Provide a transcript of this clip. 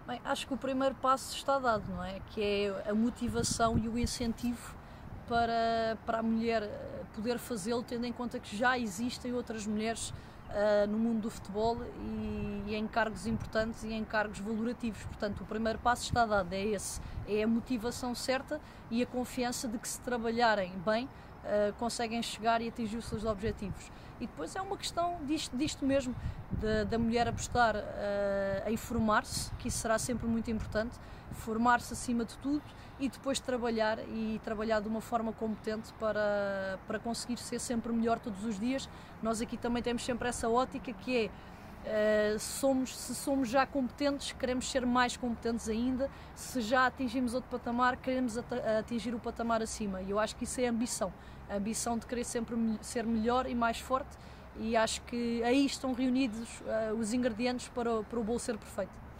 Bem, acho que o primeiro passo está dado, não é? Que é a motivação e o incentivo para a mulher poder fazê-lo, tendo em conta que já existem outras mulheres no mundo do futebol e em cargos importantes e em cargos valorativos. Portanto, o primeiro passo está dado, é esse, é a motivação certa e a confiança de que, se trabalharem bem, conseguem chegar e atingir os seus objetivos. E depois é uma questão disto mesmo, da mulher apostar em formar-se, que isso será sempre muito importante, formar-se acima de tudo e depois trabalhar de uma forma competente para conseguir ser sempre melhor todos os dias. Nós aqui também temos sempre essa ótica que é, se somos já competentes, queremos ser mais competentes ainda, se já atingimos outro patamar, queremos atingir o patamar acima, e eu acho que isso é a ambição de querer sempre ser melhor e mais forte, e acho que aí estão reunidos os ingredientes para o bolo ser perfeito.